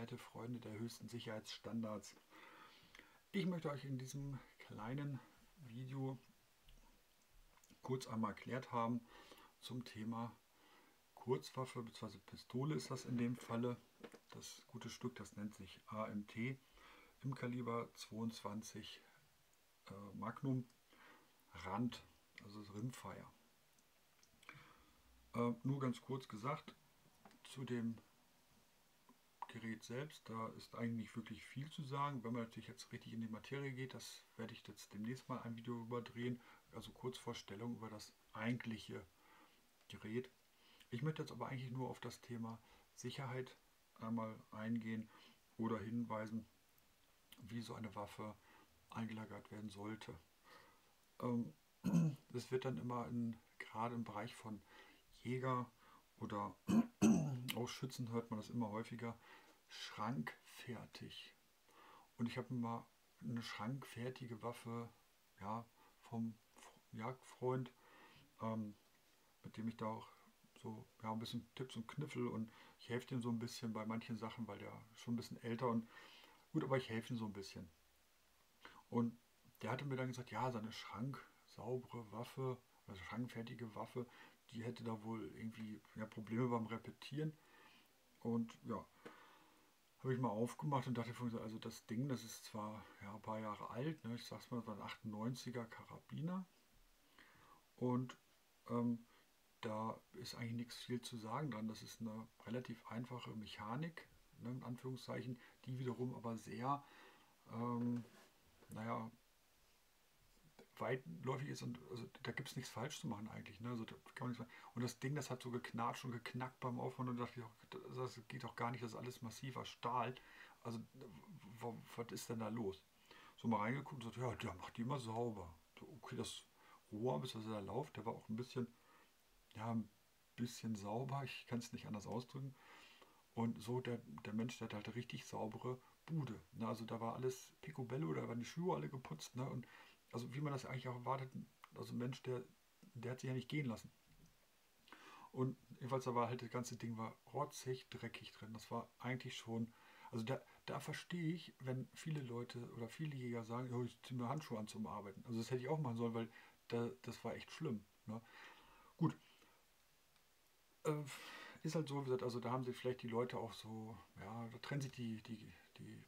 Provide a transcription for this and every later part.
werte Freunde der höchsten Sicherheitsstandards. Ich möchte euch in diesem kleinen Video kurz einmal erklärt haben zum Thema Kurzwaffe bzw. Pistole ist das in dem Falle. Das gute Stück, das nennt sich AMT im Kaliber 22 Magnum Rand, also Rimfire. Nur ganz kurz gesagt zu dem Gerät selbst, da ist eigentlich nicht wirklich viel zu sagen. Wenn man natürlich jetzt richtig in die Materie geht, das werde ich jetzt demnächst mal ein Video überdrehen, also Kurzvorstellung über das eigentliche Gerät. Ich möchte jetzt aber eigentlich nur auf das Thema Sicherheit einmal eingehen oder hinweisen, wie so eine Waffe eingelagert werden sollte. Das wird dann immer gerade im Bereich von Jäger oder auch Schützen hört man das immer häufiger, schrankfertig. Und ich habe mal eine schrankfertige Waffe, ja, vom Jagdfreund, mit dem ich da auch so ein bisschen Tipps und Kniffel und ich helfe ihm so ein bisschen bei manchen Sachen, weil der schon ein bisschen älter und gut, aber ich helfe ihm so ein bisschen. Und der hatte mir dann gesagt, ja, seine schranksaubere Waffe, also schrankfertige Waffe, die hätte da wohl irgendwie Probleme beim Repetieren. Und ja, habe ich mal aufgemacht und dachte, also das Ding, das ist zwar ein paar Jahre alt, ne, ich sag's mal, das war ein 98er Karabiner und da ist eigentlich nichts viel zu sagen dran. Das ist eine relativ einfache Mechanik, ne, in Anführungszeichen, die wiederum aber sehr, ähm, naja, weitläufig ist und also da gibt es nichts falsch zu machen eigentlich. Ne? Also, da kann man nichts und das Ding, das hat so geknatscht und geknackt beim Aufmachen und da dachte ich auch, das geht doch gar nicht, das ist alles massiver Stahl. Also was ist denn da los? So mal reingeguckt und gesagt, ja, der macht die immer sauber. So, okay, das Rohr, bis der Lauf, der war auch ein bisschen sauber, ich kann es nicht anders ausdrücken. Und so der Mensch, der hat halt eine richtig saubere Bude. Ne? Also da war alles picobello, da waren die Schuhe alle geputzt. Ne? Und also wie man das eigentlich auch erwartet, also ein Mensch, der hat sich ja nicht gehen lassen. Und jedenfalls da war halt das ganze Ding war rotzig dreckig drin. Das war eigentlich schon, also da verstehe ich, wenn viele Leute oder viele Jäger sagen, oh, ich ziehe mir Handschuhe an zum Arbeiten. Also das hätte ich auch machen sollen, weil das war echt schlimm. Ne? Gut, äh, ist halt so, wie gesagt, also da haben sich vielleicht die Leute auch so, ja, da trennen sich die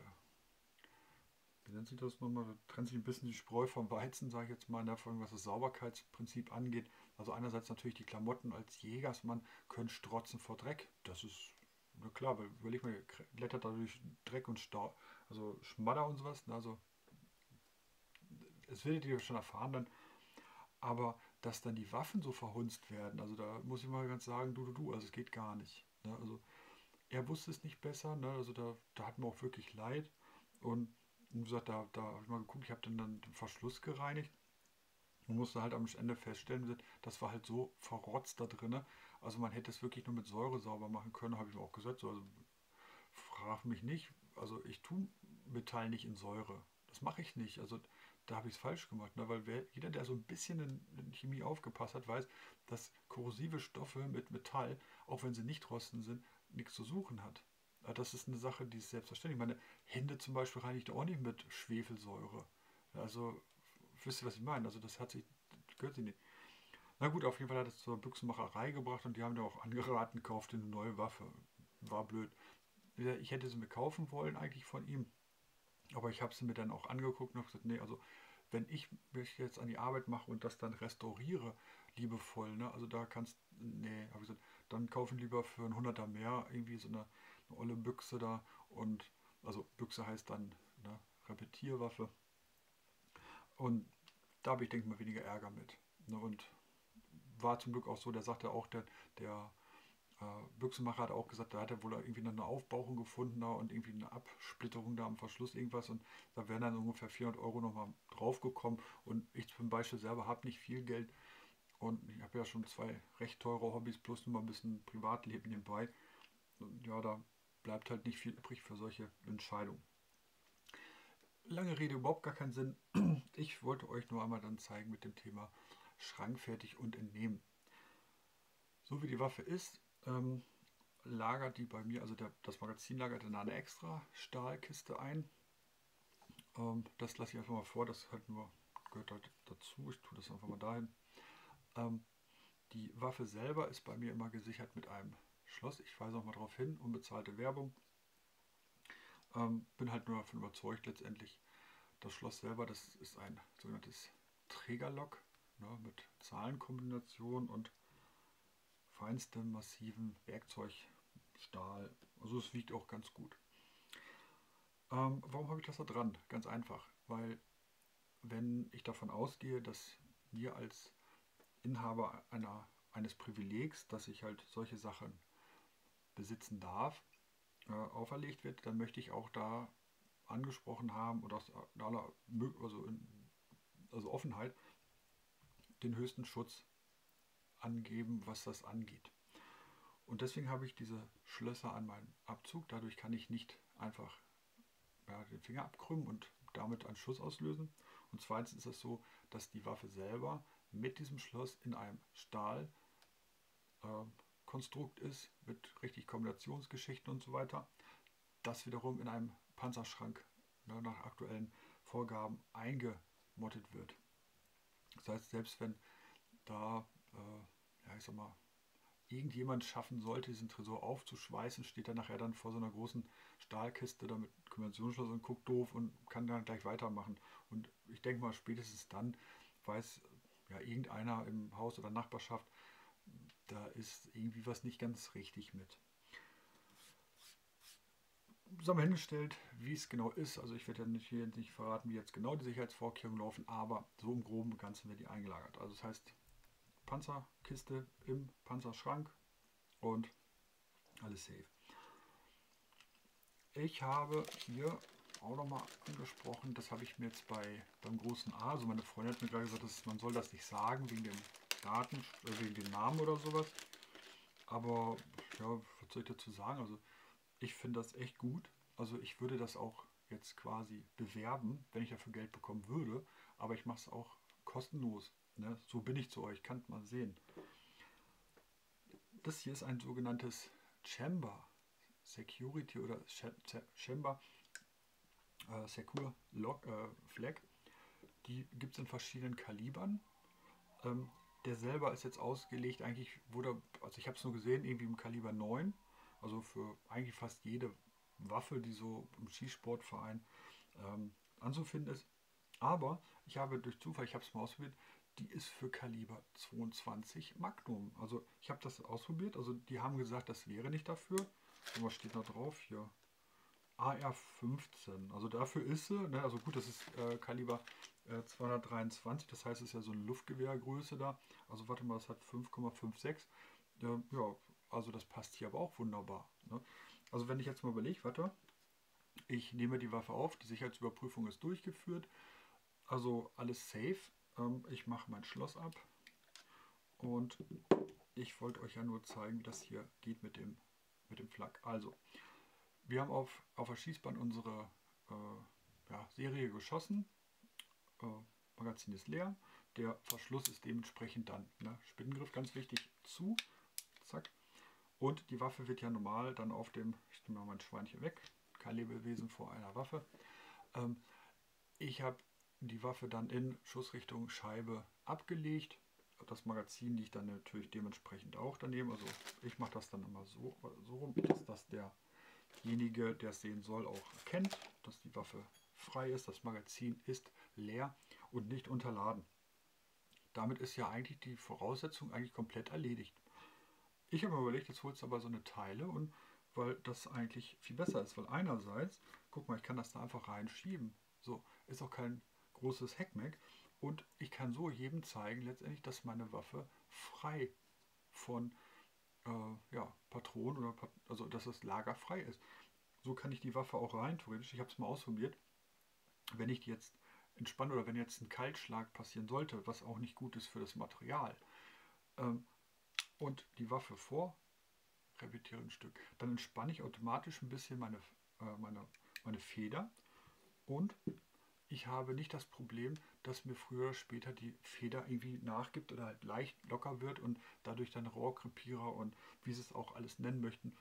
wie nennt sich das nochmal, da trennt sich ein bisschen die Spreu vom Weizen, sage ich jetzt mal, davon, was das Sauberkeitsprinzip angeht. Also einerseits natürlich die Klamotten als Jägersmann können strotzen vor Dreck. Das ist, na klar, weil überleg mal, ihr klettert da durch Dreck und Stau, also Schmadder und sowas. Also es werdet ihr schon erfahren dann, aber dass dann die Waffen so verhunzt werden, also da muss ich mal ganz sagen, also es geht gar nicht. Ne? Also er wusste es nicht besser, ne? Also da hat mir auch wirklich leid. Und wie gesagt, da habe ich mal geguckt, ich habe dann den Verschluss gereinigt und musste halt am Ende feststellen, das war halt so verrotzt da drin. Also man hätte es wirklich nur mit Säure sauber machen können, habe ich mir auch gesagt. So, also frag mich nicht, also ich tue Metall nicht in Säure. Das mache ich nicht. Also da habe ich es falsch gemacht, ne? Weil jeder, der so ein bisschen in Chemie aufgepasst hat, weiß, dass korrosive Stoffe mit Metall, auch wenn sie nicht rosten sind, nichts zu suchen hat. Das ist eine Sache, die ist selbstverständlich. Meine Hände zum Beispiel reinigt auch nicht mit Schwefelsäure. Also, wisst ihr, was ich meine? Also, gehört sie nicht. Na gut, auf jeden Fall hat es zur Büchsenmacherei gebracht und die haben da auch angeraten, kauft eine neue Waffe. War blöd. Ich hätte sie mir kaufen wollen eigentlich von ihm, aber ich habe sie mir dann auch angeguckt und habe gesagt, nee, also wenn ich mich jetzt an die Arbeit mache und das dann restauriere, liebevoll, ne, also da kannst, nee, habe ich gesagt, dann kaufen lieber für einen Hunderter mehr irgendwie so eine olle Büchse da und, also Büchse heißt dann, ne, Repetierwaffe und da habe ich, denke ich mal, weniger Ärger mit. Ne, und war zum Glück auch so, der sagte auch, der Büchsenmacher hat auch gesagt, da hat er wohl irgendwie noch eine Aufbauchung gefunden da und irgendwie eine Absplitterung da am Verschluss irgendwas und da wären dann ungefähr 400 Euro nochmal draufgekommen und ich zum Beispiel selber habe nicht viel Geld und ich habe ja schon zwei recht teure Hobbys plus noch mal ein bisschen Privatleben nebenbei und ja, da bleibt halt nicht viel übrig für solche Entscheidungen. Lange Rede, überhaupt gar keinen Sinn. Ich wollte euch nur einmal dann zeigen mit dem Thema schrankfertig und entnehmen. So wie die Waffe ist, lagert die bei mir, also das Magazin lagert in eine extra Stahlkiste ein. Das lasse ich einfach mal vor, das halt nur, gehört halt dazu. Ich tue das einfach mal dahin. Die Waffe selber ist bei mir immer gesichert mit einem Schloss. Ich weise auch mal darauf hin, unbezahlte Werbung. Bin halt nur davon überzeugt letztendlich. Das Schloss selber, das ist ein sogenanntes Trägerlock, ne, mit Zahlenkombination und feinstem massiven Werkzeugstahl. Also es wiegt auch ganz gut. Warum habe ich das da dran? Ganz einfach, weil wenn ich davon ausgehe, dass mir als Inhaber eines Privilegs, dass ich halt solche Sachen besitzen darf, auferlegt wird, dann möchte ich auch da angesprochen haben und aus aller also Offenheit den höchsten Schutz angeben, was das angeht. Und deswegen habe ich diese Schlösser an meinem Abzug. Dadurch kann ich nicht einfach den Finger abkrümmen und damit einen Schuss auslösen. Und zweitens ist es so, dass die Waffe selber mit diesem Schloss in einem Stahlkonstrukt ist, mit richtig Kombinationsgeschichten und so weiter, das wiederum in einem Panzerschrank nach aktuellen Vorgaben eingemottet wird. Das heißt, selbst wenn da, ich sag mal, irgendjemand schaffen sollte, diesen Tresor aufzuschweißen, steht er nachher dann vor so einer großen Stahlkiste da mit Kombinationsschloss und guckt doof und kann dann gleich weitermachen. Und ich denke mal, spätestens dann weiß ja irgendeiner im Haus oder Nachbarschaft, da ist irgendwie was nicht ganz richtig mit. So haben wir hingestellt, wie es genau ist. Also ich werde ja hier nicht verraten, wie jetzt genau die Sicherheitsvorkehrungen laufen, aber so im Groben und Ganzen wird die eingelagert. Also das heißt, Panzerkiste im Panzerschrank und alles safe. Ich habe hier auch nochmal angesprochen, das habe ich mir jetzt beim großen A, also meine Freundin hat mir gerade gesagt, man soll das nicht sagen wegen den Daten, wegen den Namen oder sowas. Aber ja, was soll ich dazu sagen? Also ich finde das echt gut. Also ich würde das auch jetzt quasi bewerben, wenn ich dafür Geld bekommen würde. Aber ich mache es auch kostenlos. Ne? So bin ich zu euch, kann man sehen. Das hier ist ein sogenanntes Chamber Security oder Chamber Secure Flag. Die gibt es in verschiedenen Kalibern. Der selber ist jetzt ausgelegt, eigentlich wurde, also ich habe es nur gesehen, irgendwie im Kaliber 9. Also für eigentlich fast jede Waffe, die so im Skisportverein anzufinden ist. Aber ich habe durch Zufall, ich habe es mal ausprobiert, die ist für Kaliber 22 Magnum. Also ich habe das ausprobiert, also die haben gesagt, das wäre nicht dafür. Und was steht da drauf hier? AR-15. Also dafür ist sie, ne, also gut, das ist Kaliber 223, das heißt, es ist ja so eine Luftgewehrgröße da. Also warte mal, das hat 5,56. Ja, also das passt hier aber auch wunderbar. Ne? Also wenn ich jetzt mal überlege, warte, ich nehme die Waffe auf, die Sicherheitsüberprüfung ist durchgeführt, also alles safe. Ich mache mein Schloss ab und ich wollte euch ja nur zeigen, wie das hier geht mit dem Flak. Also, wir haben auf der Schießbahn unsere Serie geschossen. Magazin ist leer. Der Verschluss ist dementsprechend dann, ne, Spinnengriff ganz wichtig, zu. Zack. Und die Waffe wird ja normal dann auf dem, ich nehme mal mein Schweinchen weg, kein Lebewesen vor einer Waffe. Ich habe die Waffe dann in Schussrichtung Scheibe abgelegt. Das Magazin liegt dann natürlich dementsprechend auch daneben. Also ich mache das dann immer so rum, dass derjenige, der es sehen soll, auch erkennt, dass die Waffe frei ist, das Magazin ist leer und nicht unterladen. Damit ist ja eigentlich die Voraussetzung eigentlich komplett erledigt. Ich habe mir überlegt, jetzt holst du aber so eine Teile, und weil das eigentlich viel besser ist, weil einerseits, guck mal, ich kann das da einfach reinschieben. So, ist auch kein großes Heckmeck, und ich kann so jedem zeigen letztendlich, dass meine Waffe frei von Patronen oder also dass das Lager frei ist. So kann ich die Waffe auch rein, theoretisch. Ich habe es mal ausprobiert. Wenn ich die jetzt entspanne oder wenn jetzt ein Kaltschlag passieren sollte, was auch nicht gut ist für das Material, und die Waffe vor, repetiere ein Stück, dann entspanne ich automatisch ein bisschen meine Feder, und ich habe nicht das Problem, dass mir früher oder später die Feder irgendwie nachgibt oder halt leicht locker wird und dadurch dann Rohrkrepierer und wie sie es auch alles nennen möchten,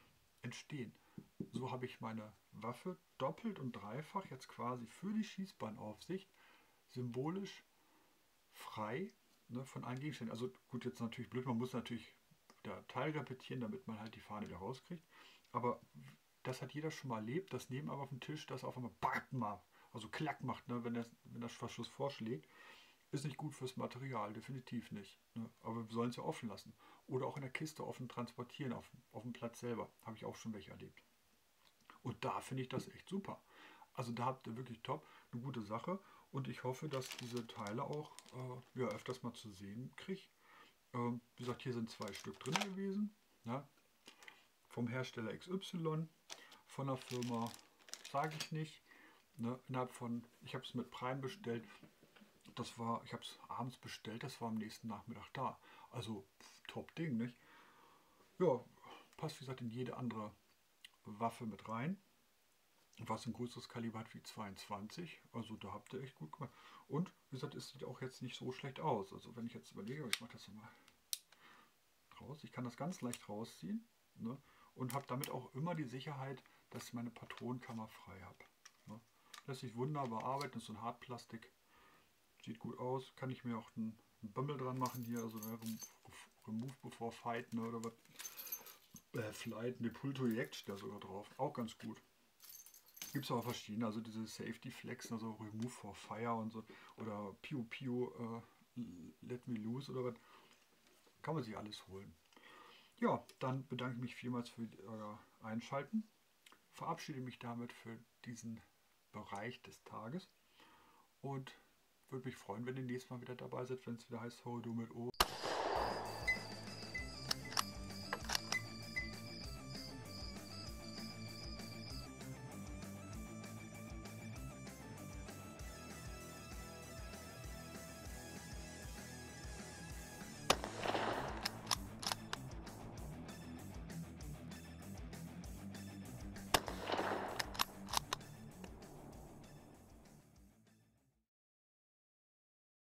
entstehen. So habe ich meine Waffe doppelt und dreifach jetzt quasi für die Schießbahnaufsicht symbolisch frei, ne, von allen Gegenständen. Also gut, jetzt natürlich blöd, man muss natürlich der Teil repetieren, damit man halt die Fahne wieder rauskriegt. Aber das hat jeder schon mal erlebt, dass neben aber auf dem Tisch das auf einmal BAM, also Klack macht, ne, wenn das Verschluss vorschlägt. Ist nicht gut fürs Material, definitiv nicht. Ne? Aber wir sollen es ja offen lassen. Oder auch in der Kiste offen transportieren, auf dem Platz selber. Habe ich auch schon welche erlebt. Und da finde ich das echt super. Also da habt ihr wirklich top, eine gute Sache. Und ich hoffe, dass diese Teile auch ja, öfters mal zu sehen kriege. Wie gesagt, hier sind 2 Stück drin gewesen. Ja? Vom Hersteller XY, von der Firma, sage ich nicht. Ne? Innerhalb von, ich habe es mit Prime bestellt. Ich habe es abends bestellt, das war am nächsten Nachmittag da. Also top Ding, nicht? Ja, passt wie gesagt in jede andere Waffe mit rein. Was ein größeres Kaliber hat wie 22. Also da habt ihr echt gut gemacht. Und wie gesagt, es sieht auch jetzt nicht so schlecht aus. Also wenn ich jetzt überlege, ich mache das mal raus. Ich kann das ganz leicht rausziehen, ne? Und habe damit auch immer die Sicherheit, dass ich meine Patronenkammer frei habe. Ne? Lässt sich wunderbar arbeiten, das ist so ein Hartplastik. Sieht gut aus. Kann ich mir auch einen Bömmel dran machen hier, also Remove before Fight, ne, oder was. Flight, ne, Pull to Eject steht da sogar drauf. Auch ganz gut. Gibt es aber verschiedene, also diese Safety Flex, also Remove for Fire und so, oder Piu Piu Let Me Loose oder was. Kann man sich alles holen. Ja, dann bedanke ich mich vielmals für euer Einschalten. Verabschiede mich damit für diesen Bereich des Tages und würde mich freuen, wenn ihr nächstes Mal wieder dabei seid, wenn es wieder heißt How Do mit O.